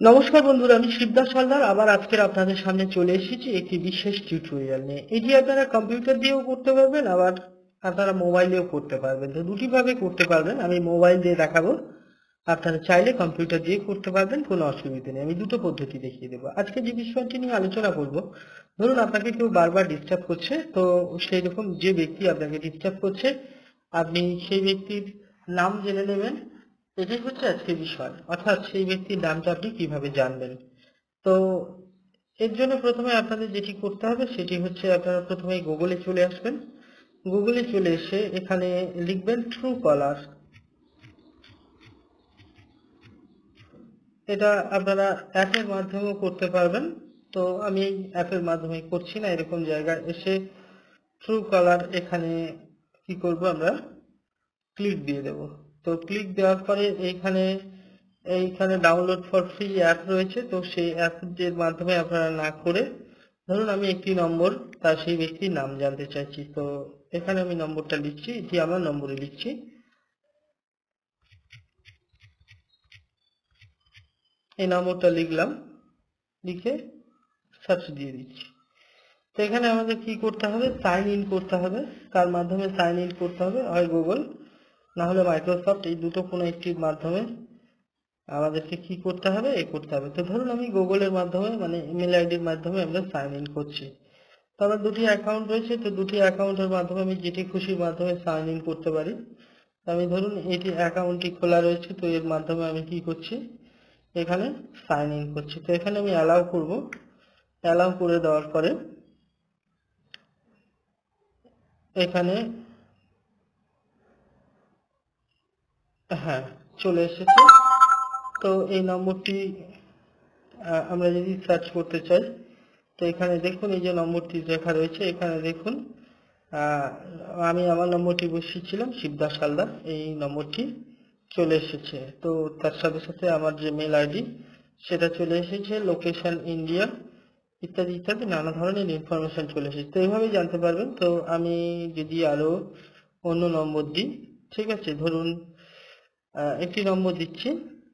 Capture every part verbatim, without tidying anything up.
নমস্কার বন্ধুরা, আমি শিবদাস হালদার আবার আজকের আপনাদের সামনে চলে এসেছি একটি বিশেষ টিউটোরিয়াল নিয়ে। এটি আপনারা কম্পিউটার দিয়েও করতে পারবেন, আবার আপনারা মোবাইলেও করতে পারবেন। তো দুটি ভাবে করতে পারবেন। আমি মোবাইল দিয়ে দেখাবো, আপনারা চাইলে কম্পিউটার দিয়ে করতে পারবেন, কোনো অসুবিধা নেই। আমি দুটো পদ্ধতি দেখিয়ে দেবো। আজকে যে বিষয়টি নিয়ে আলোচনা করব, ধরুন আপনাকে কেউ বারবার ডিস্টার্ব করছে, তো সেই রকম যে ব্যক্তি আপনাকে ডিস্টার্ব করছে আপনি সেই ব্যক্তির নাম জেনে নেবেন। এটাই হচ্ছে আজকের বিষয়, অর্থাৎ সেই ব্যক্তির নামটা আপনি কিভাবে জানবেন। তো এর জন্য প্রথমে আপনাদের যেটি করতে হবে সেটি হচ্ছে আপনারা প্রথমে গুগলে চলে আসবেন। গুগলে চলে এসে এখানে লিখবেন ট্রু কলার। এটা আপনারা অ্যাপের মাধ্যমেও করতে পারবেন। তো আমি এই অ্যাপের মাধ্যমে করছি না, এরকম জায়গায় এসে ট্রু কলার এখানে কি করব, আমরা ক্লিক দিয়ে দেব। তো ক্লিক দেওয়ার পরে এইখানে এইখানে ডাউনলোড ফর ফ্রি অ্যাপ রয়েছে। তো সেই অ্যাপের মাধ্যমে আপনারা না করে, ধরুন আমি একটি নম্বর তার সেই ব্যক্তির নাম জানতে চাইছি, তো এখানে আমি নম্বরটা লিখছি, এটি আমার নম্বরে লিখছি। এই নম্বরটা লিখলাম, লিখে সার্চ দিয়ে দিচ্ছি। তো এখানে আমাদের কি করতে হবে, সাইন ইন করতে হবে। তার মাধ্যমে সাইন ইন করতে হবে, হয় গুগল না হলে মাইক্রোসফট, এই দুটো কোনো একটির মাধ্যমে আমাদেরকে কি করতে হবে, এ করতে হবে। তো ধরুন আমি গুগলের মাধ্যমে মানে ইমেল আইডির মাধ্যমে আমরা সাইন ইন করছি। তো আমার দুটি অ্যাকাউন্ট রয়েছে, তো দুটি অ্যাকাউন্টের মাধ্যমে আমি যেটি খুশির মাধ্যমে সাইন ইন করতে পারি। আমি ধরুন এটি অ্যাকাউন্টটি খোলা রয়েছে, তো এর মাধ্যমে আমি কি করছি, এখানে সাইন ইন করছি। তো এখানে আমি অ্যালাউ করব। অ্যালাউ করে দেওয়ার পরে এখানে হ্যাঁ চলে এসেছে। তো এই নম্বরটি আমরা যদি সার্চ করতে চাই, তো এখানে দেখুন এই যে নম্বরটি লেখা রয়েছে, এখানে দেখুন আমি আমার নম্বরটি বসিয়েছিলাম শিবদাস হালদার, এই নম্বরটি চলে এসেছে। তো তার সাথে সাথে আমার যে মেল আইডি সেটা চলে এসেছে, লোকেশন ইন্ডিয়া ইত্যাদি ইত্যাদি নানা ধরনের ইনফরমেশন চলে এসেছে। তো এইভাবেই জানতে পারবেন। তো আমি যদি আরো অন্য নম্বর দিই, ঠিক আছে, ধরুন একটি নম্বর দিচ্ছি,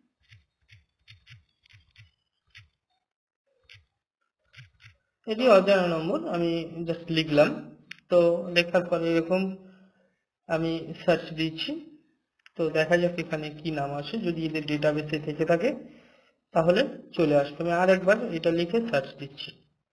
এটি অজানা নম্বর, আমি জাস্ট লিখলাম। তো লেখার পরে এরকম আমি সার্চ দিচ্ছি। তো দেখা যাক এখানে কি নাম আসে, যদি এদের ডেটাবেসে থেকে থাকে তাহলে চলে আসবে। আমি আর একবার এটা লিখে সার্চ দিচ্ছি।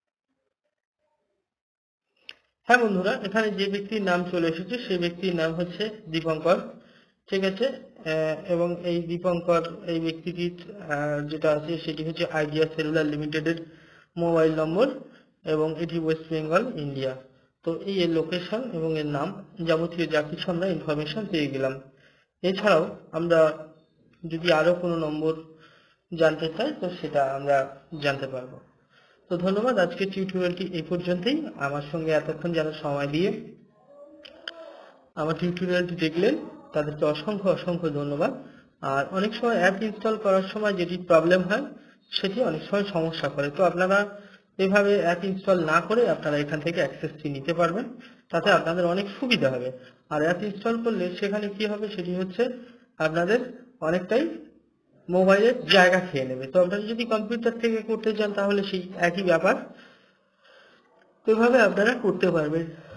হ্যাঁ বন্ধুরা, এখানে যে ব্যক্তির নাম চলে এসেছে সেই ব্যক্তির নাম হচ্ছে দীপঙ্কর, ঠিক আছে। এবং এই দীপঙ্কর এই ব্যক্তিটির যেটা আছে সেটি হচ্ছে আইডিয়া সেলুলার লিমিটেডের মোবাইল নম্বর, এবং এটি ওয়েস্ট বেঙ্গল ইন্ডিয়া। তো এই এর লোকেশন এবং এর নাম যাবতীয় যা কিছু আমরা ইনফরমেশন পেয়ে গেলাম। এছাড়াও আমরা যদি আরো কোনো নম্বর জানতে চাই তো সেটা আমরা জানতে পারবো। তো ধন্যবাদ, আজকের টিউটোরিয়ালটি এই পর্যন্তই। আমার সঙ্গে এতক্ষণ যারা সময় দিয়ে আমার টিউটোরিয়ালটি দেখলেন তাদেরকে অসংখ্য অসংখ্য ধন্যবাদ। আর অনেক সময় অ্যাপ ইনস্টল করার সময় যেটি প্রবলেম হয় সেটি অনেক সময় সমস্যা করে। তো আপনারা এভাবে অ্যাপ ইনস্টল না করে আপনারা এখান থেকে অ্যাক্সেসটি নিতে পারবেন, তাতে আপনাদের অনেক সুবিধা হবে। আর অ্যাপ ইনস্টল করলে সেখানে কি হবে, সেটি হচ্ছে আপনাদের অনেকটাই মোবাইলের জায়গা খেয়ে নেবে। তো আপনারা যদি কম্পিউটার থেকে করতে চান তাহলে সেই একই ব্যাপার, এভাবে আপনারা করতে পারবেন।